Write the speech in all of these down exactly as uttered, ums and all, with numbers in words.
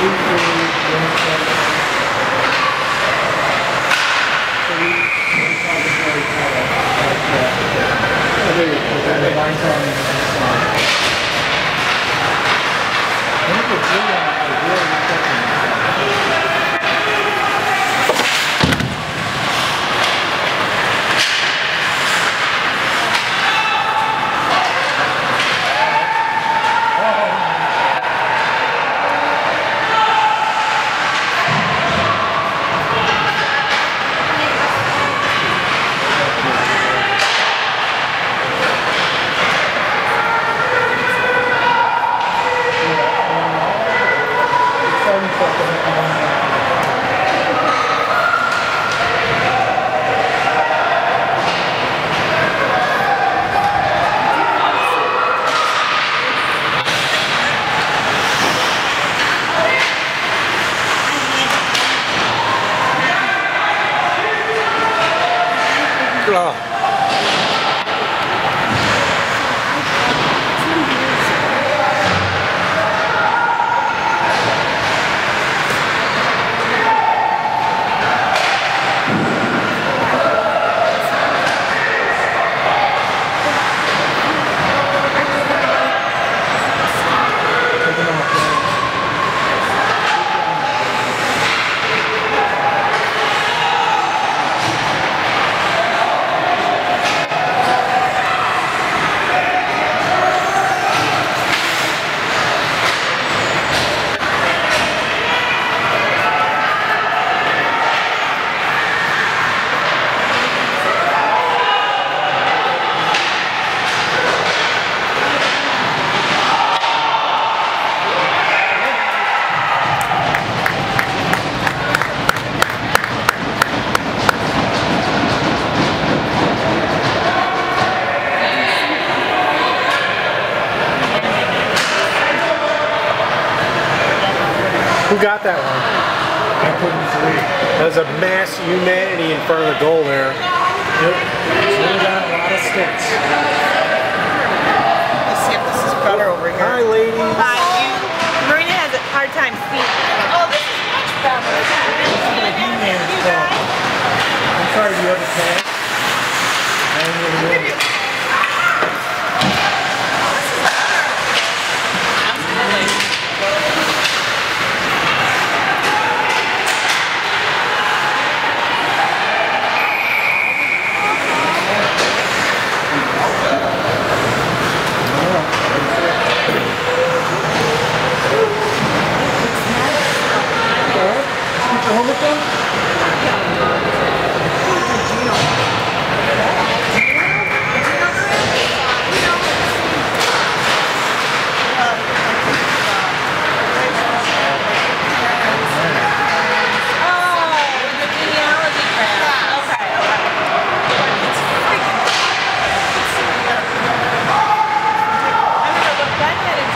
Who got that one? I couldn't see. There's a mass humanity in front of the goal there. Yep. Really got a lot of sticks. Let's see if this is better over here. Hi, ladies. Hi. You, Marina has a hard time seeing. Oh, this is much better. You guys? I'm sorry, do you have a pen? I don't really know. Home with them?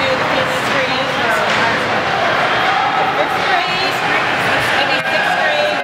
Maybe sixth grade.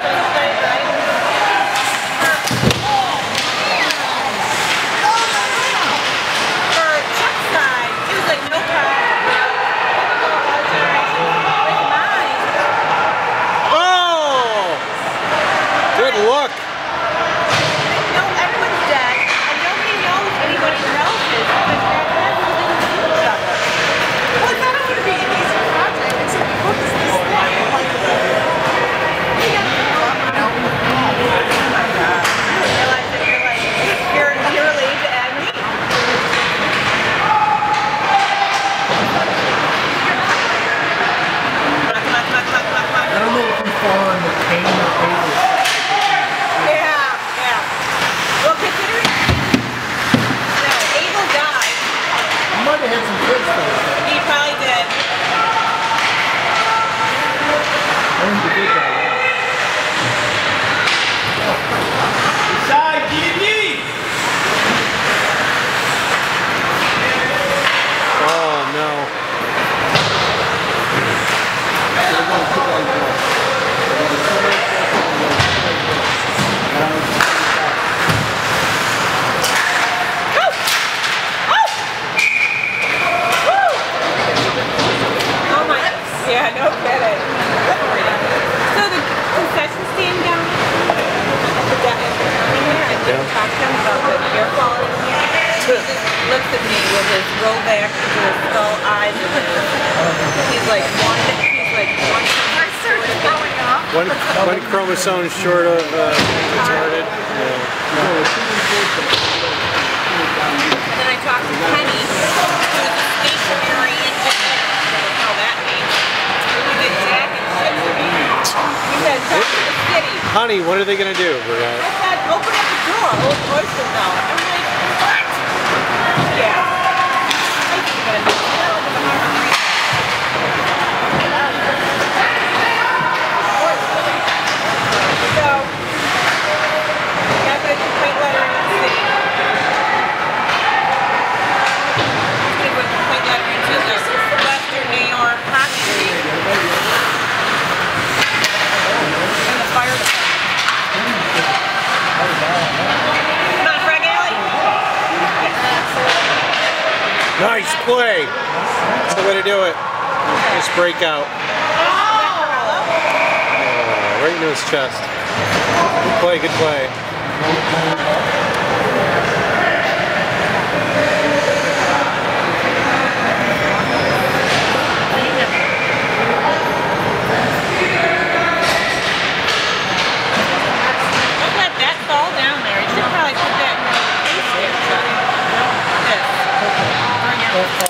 like one, he's like one. Our search is going off. One, one chromosome short of uh, retarded. Yeah. And then I talked to Penny, who is a stationary engineer. I don't know how that means. He did jack and shit for me. He said, talk to the city. Honey, what are they gonna do, Brad? I said, open up the door. Old voice was out. I'm like, what? Yeah. I think you're gonna do that over the Harbor Green. So, yeah, but it's a complaint letter in the city. It's gonna put a complaint letter into the Western New York Hockey League. And the fire department. Come on, Frag Alley. Nice play. That's the way to do it. Nice breakout. Oh, right into his chest. Good play, good play. Don't let that fall down there. You should probably put that in the case there, Johnny. This. On your-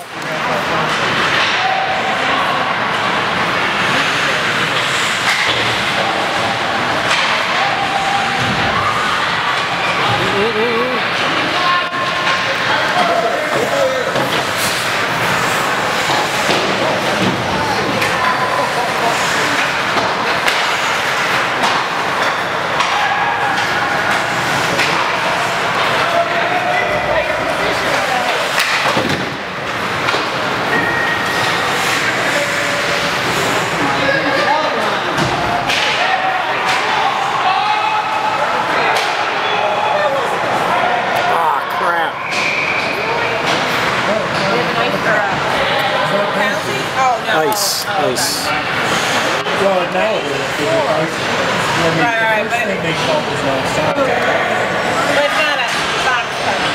Ice, ice. Well, now it is. Right, right, but, They call this uh, sock. but it's not a box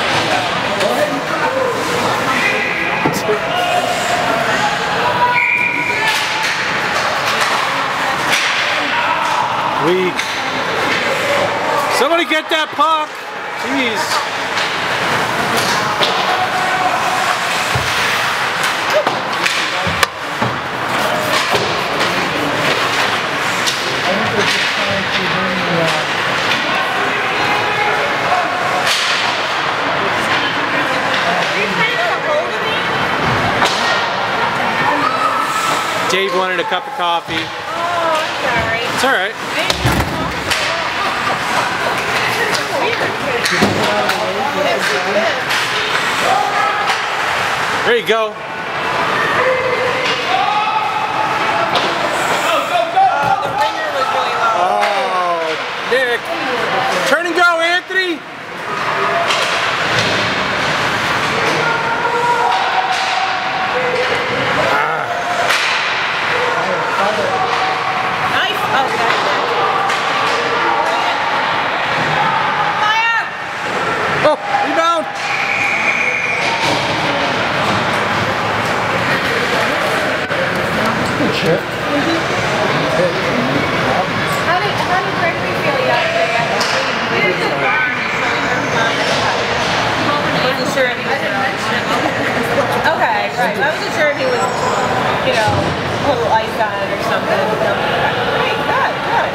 Weak. Somebody get that puck. Jeez. Dave wanted a cup of coffee. Oh, I'm sorry. It's all right. There you go. Oh, the ringer was really low. Oh, Nick. Turn and go, Anthony. Nice. Oh, that's it. Fire! Oh, rebound. Good shit. How did, how did Gregory feel yesterday after we did the barn showing everyone? I wasn't sure if he was okay, right. I wasn't sure if he was, you know, a little ice on it or something. Great, good, good.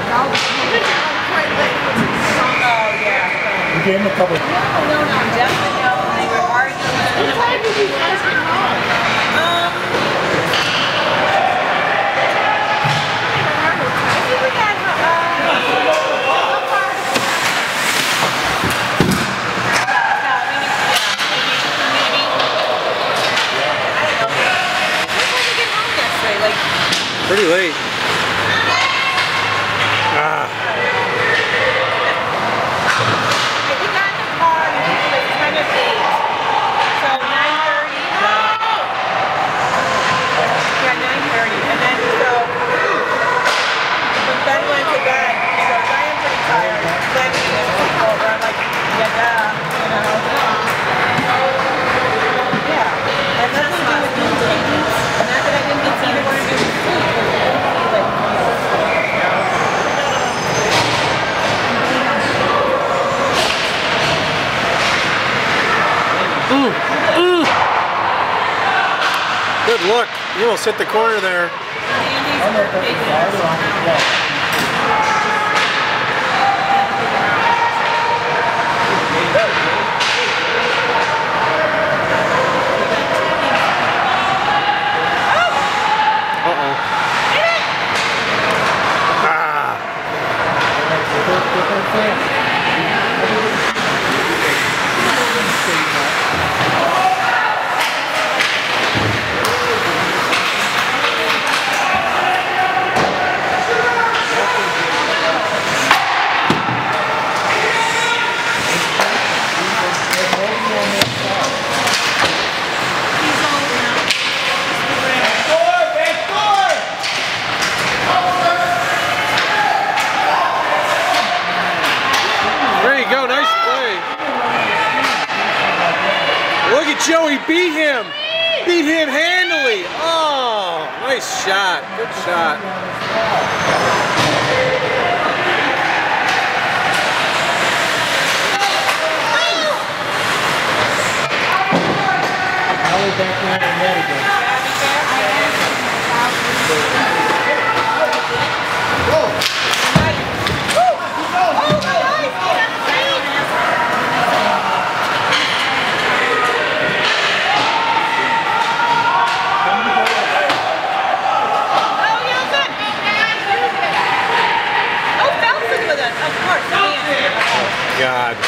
Oh, yeah. We gave him a couple. No, no, no, definitely no. They were arguing. What time did you guys get home? Um, I think we got, uh, Pretty late. Ah. we got in the car and it was ten of eight. So nine thirty. Yeah, nine thirty. And then so when Ben went to bed, he goes, I am pretty tired. Then he was over. I'm like, yeah, duh, you know. Yeah. It has nothing to do with doing things. Not that I didn't get to either one of you. Look, you almost hit the corner there. I don't know if that's a side or on the wall. Uh-oh. Ah. There you go, nice play. Look at Joey, beat him. Beat him handily. Oh, nice shot. Good shot. Now we're back down in net again. God.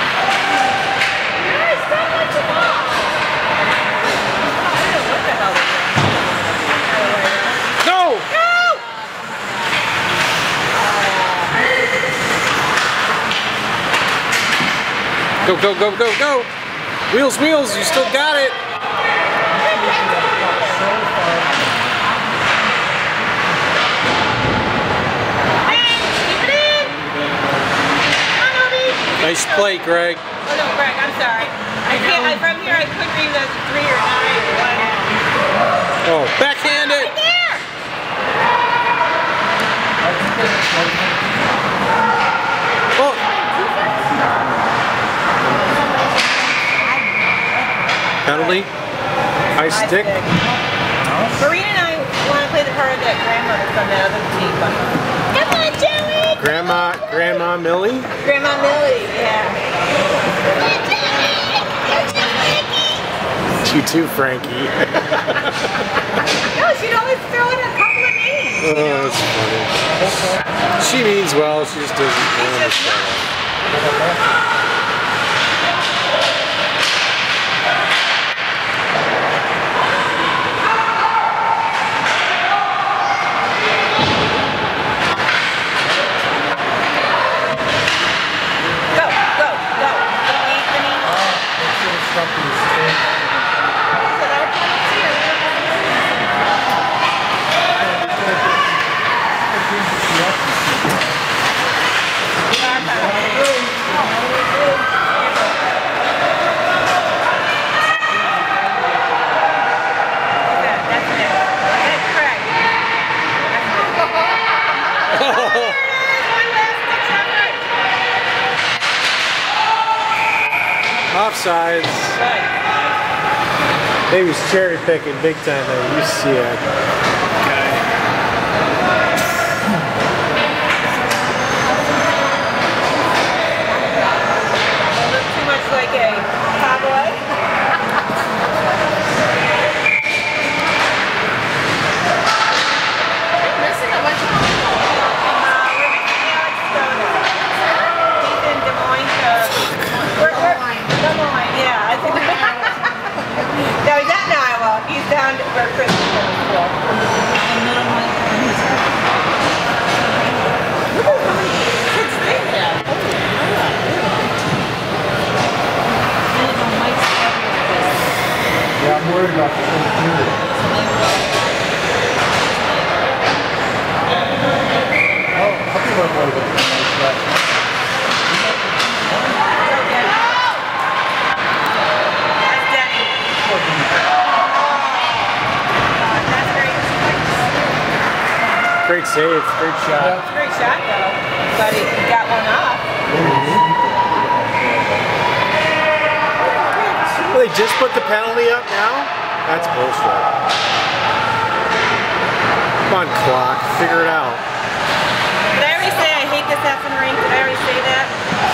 No! Go, go, go, go, go! Wheels, wheels, you still got it! Nice play, Greg. Oh no, Greg, I'm sorry. I can't, I, from here I couldn't read the three or nine or one. Oh, backhand it! Right there! Oh! Penalty? High stick? Marina and I want to play the part of that grandmother from the other team. Come on, Joey! Grandma, Grandma Millie? Grandma Millie, yeah. You too, Frankie. No, she'd always throw in a couple of names. Oh, that's funny. She means well, she just doesn't understand. Go, go, go. Anthony. Offsides. Right. He was cherry picking big time there. You see it. Look too much like a cowboy. Missing a bunch of people. Uh, we're missing Alex Stoner. He's in Des Moines. Uh, we're, we're, Des Moines, yeah. I think. No, he's not in Iowa. He's down where Chris is going to school. Look at how many kids they have. Yeah, I'm worried about the computer. Oh, I'll be worried about the computer. Great save, great shot. Great shot though, but he got one off. Well, they just put the penalty up now? That's bullshit. Come on, clock. Figure it out. Did I already say I hate this effing rink? Did I already say that?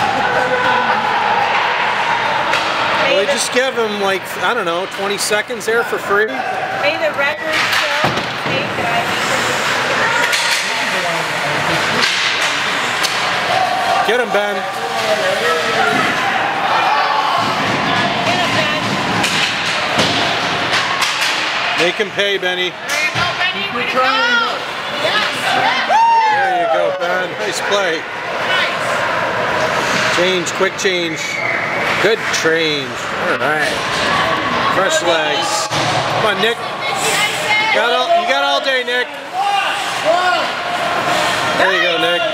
Well, they just give him like, I don't know, twenty seconds there for free. May the record show take that I hate this. Get him, Ben. Get him, Ben. Make him pay, Benny. There you go, Benny. Way to go. Yes. There you go, Ben. Nice play. Change, quick change. Good change. All right. Fresh legs. Come on, Nick. Got all, you got all day, Nick. There you go, Nick.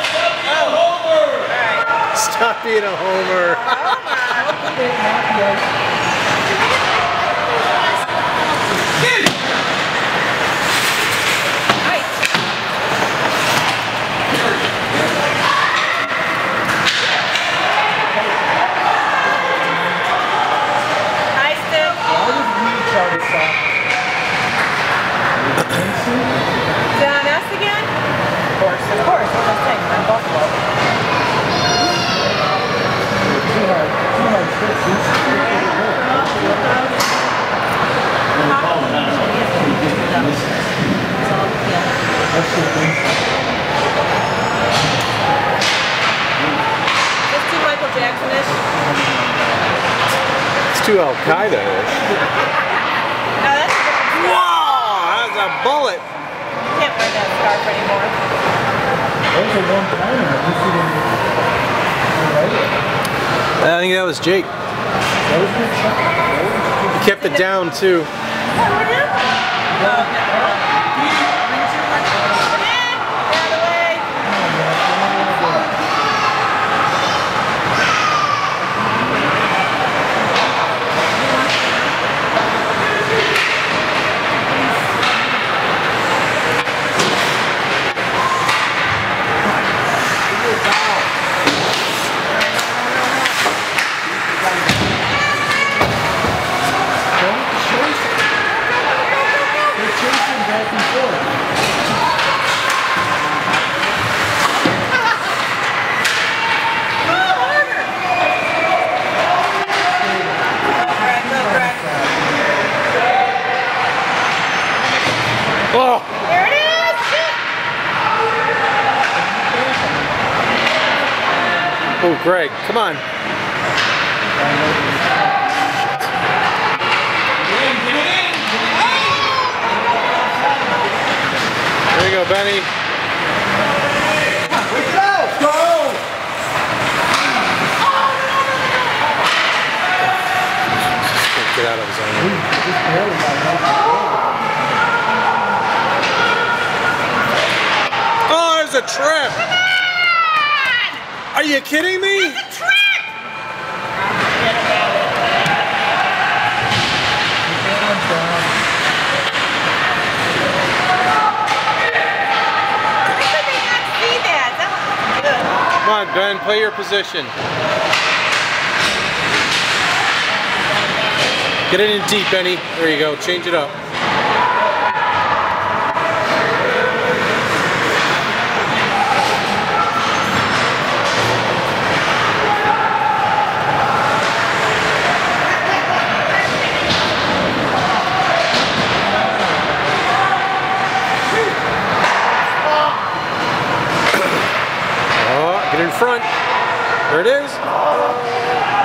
Stop being a homer. It's too Al-Qaeda-ish. No, that's a different scarf. Whoa! That's a bullet. You can't wear that scarf anymore. I think that was Jake. He kept it down too. Oh! There it is! Oh, Greg, come on. There you go, Benny. Let's go! Get out of his own. Oh, there's a trip! Are you kidding me? It's a trip! Why could they not see that? That was good. Come on, Ben, play your position. Get it in deep, Benny. There you go. Change it up. Oh, get in front. There it is.